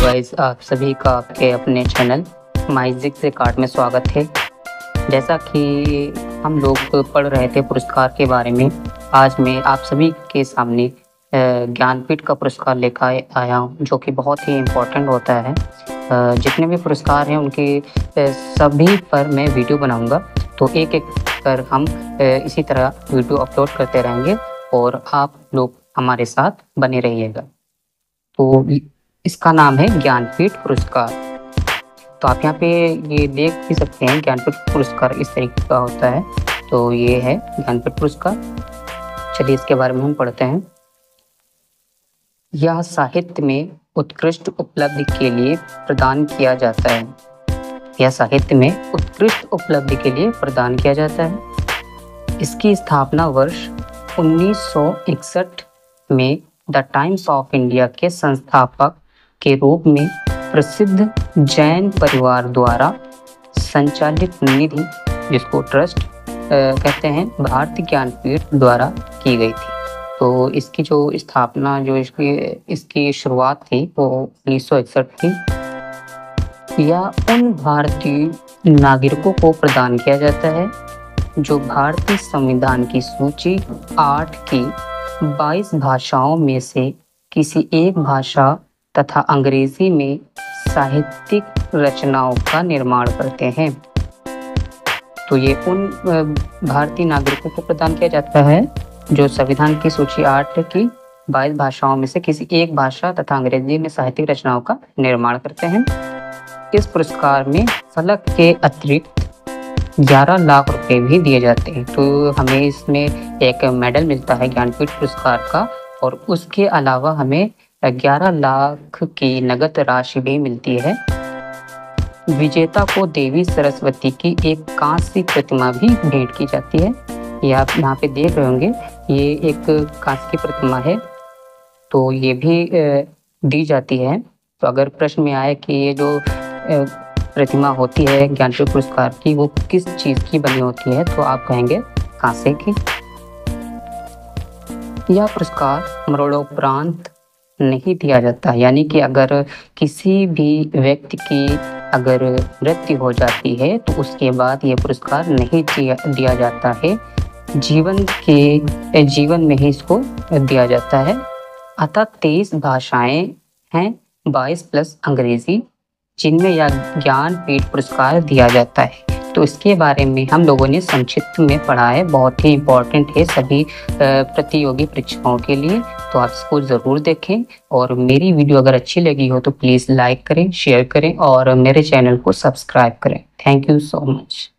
Guys, आप सभी का आपके अपने चैनल माइजिक से कार्ड में स्वागत है। जैसा कि हम लोग पढ़ रहे थे पुरस्कार के बारे में, आज मैं आप सभी के सामने ज्ञानपीठ का पुरस्कार लेकर आया हूँ, जो कि बहुत ही इम्पोर्टेंट होता है। जितने भी पुरस्कार हैं उनके सभी पर मैं वीडियो बनाऊंगा, तो एक एक कर हम इसी तरह वीडियो अपलोड करते रहेंगे और आप लोग हमारे साथ बने रहिएगा। तो इसका नाम है ज्ञानपीठ पुरस्कार। तो आप यहाँ पे ये देख भी सकते हैं, ज्ञानपीठ पुरस्कार इस तरीके का होता है। तो ये है ज्ञानपीठ पुरस्कार। चलिए इसके बारे में हम पढ़ते हैं। यह साहित्य में उत्कृष्ट उपलब्धि के लिए प्रदान किया जाता है। यह साहित्य में उत्कृष्ट उपलब्धि के लिए प्रदान किया जाता है। इसकी स्थापना वर्ष 1961 में द टाइम्स ऑफ इंडिया के संस्थापक के रूप में प्रसिद्ध जैन परिवार द्वारा संचालित निधि, जिसको ट्रस्ट कहते हैं, भारतीय ज्ञानपीठ द्वारा की गई थी। तो इसकी जो स्थापना, जो इसकी शुरुआत थी वो 1961 थी। यह उन भारतीय नागरिकों को प्रदान किया जाता है जो भारतीय संविधान की सूची 8 की 22 भाषाओं में से किसी एक भाषा तथा अंग्रेजी में साहित्यिक रचनाओं का निर्माण करते हैं। तो ये उन भारतीय नागरिकों को प्रदान किया जाता है जो संविधान की सूची 8 की 22 भाषाओं में से किसी एक भाषा तथा अंग्रेजी में साहित्यिक रचनाओं का निर्माण करते हैं। इस पुरस्कार में फलक के अतिरिक्त 11 लाख रुपए भी दिए जाते हैं। तो हमें इसमें एक मेडल मिलता है ज्ञानपीठ पुरस्कार का, और उसके अलावा हमें 11 लाख की नगद राशि भी मिलती है। विजेता को देवी सरस्वती की एक कांस्य प्रतिमा भी भेंट की जाती है। ये आप यहाँ पे देख रहे होंगे, ये एक कांस्य की प्रतिमा है, तो ये भी दी जाती है। तो अगर प्रश्न में आए कि ये जो प्रतिमा होती है ज्ञानपीठ पुरस्कार की, वो किस चीज़ की बनी होती है, तो आप कहेंगे कांसे की। यह पुरस्कार मरणोपरांत नहीं दिया जाता, यानी कि अगर किसी भी व्यक्ति की अगर मृत्यु हो जाती है तो उसके बाद ये पुरस्कार नहीं दिया जाता है। जीवन में ही इसको दिया जाता है। अतः 23 भाषाएं हैं, 22 प्लस अंग्रेजी, जिनमें यह ज्ञानपीठ पुरस्कार दिया जाता है। तो इसके बारे में हम लोगों ने संक्षिप्त में पढ़ा है, बहुत ही इम्पोर्टेंट है सभी प्रतियोगी परीक्षाओं के लिए। तो आप इसको ज़रूर देखें, और मेरी वीडियो अगर अच्छी लगी हो तो प्लीज़ लाइक करें, शेयर करें और मेरे चैनल को सब्सक्राइब करें। Thank you so much.